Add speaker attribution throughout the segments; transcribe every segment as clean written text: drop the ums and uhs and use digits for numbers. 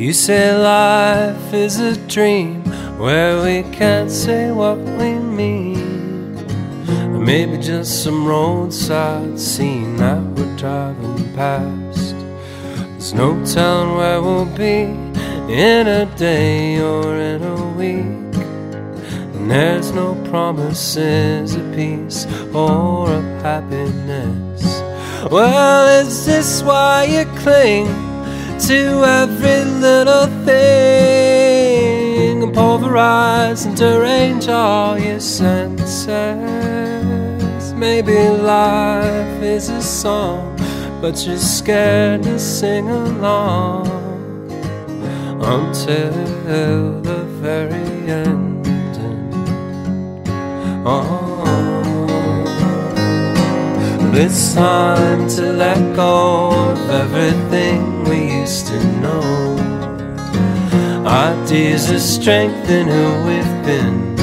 Speaker 1: You say life is a dream where we can't say what we mean, or maybe just some roadside scene that we're driving past. There's no telling where we'll be in a day or in a week, and there's no promises of peace or of happiness. Well, is this why you cling to every little thing, and pulverize and derange all your senses? Maybe life is a song, but you're scared to sing along until the very end. It's time to let go of everything we used to know. Ideas of strength in who we've been.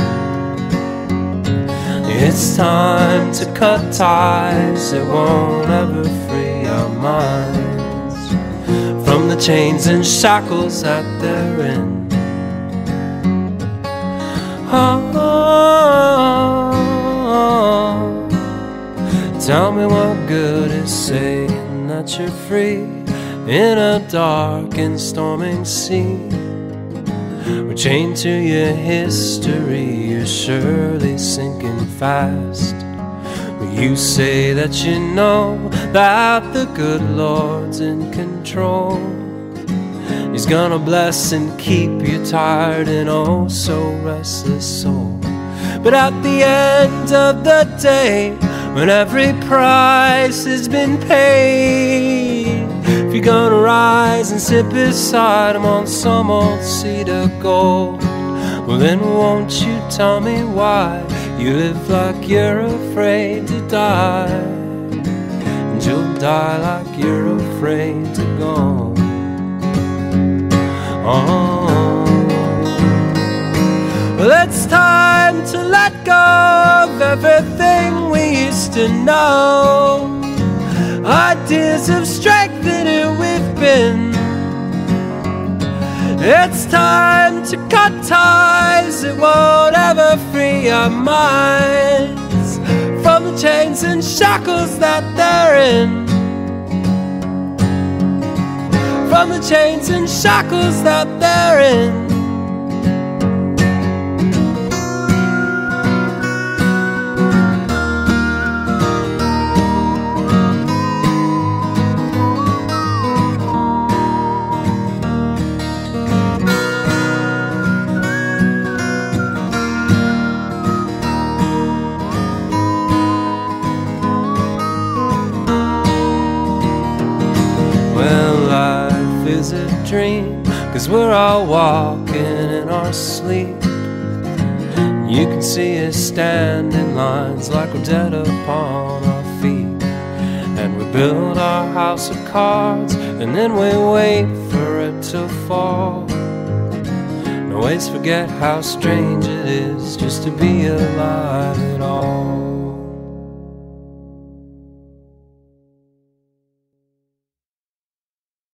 Speaker 1: It's time to cut ties that won't ever free our minds from the chains and shackles that they're in. Tell me what good is saying that you're free in a dark and storming sea. We're chained to your history, you're surely sinking fast. But you say that you know that the good Lord's in control. He's gonna bless and keep you tired and oh so restless soul. But at the end of the day, when every price has been paid, if you're gonna rise and sit beside him on some old seat of gold, well then won't you tell me why you live like you're afraid to die, and you'll die like you're afraid to go. Well, it's time to let go of everything we used to know. Ideas of strength in who we've been. It's time to cut ties that won't ever free our minds from the chains and shackles that they're in. From the chains and shackles that they're in. Is a dream, 'cause we're all walking in our sleep. You can see us stand in lines like we're dead upon our feet, and we build our house of cards and then we wait for it to fall. And always forget how strange it is just to be alive at all.